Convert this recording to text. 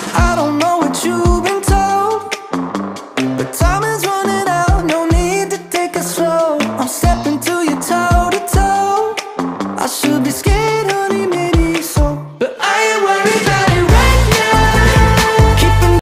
I don't know what you've been told, but time is running out, no need to take it slow. I'm stepping to you toe to toe. I should be scared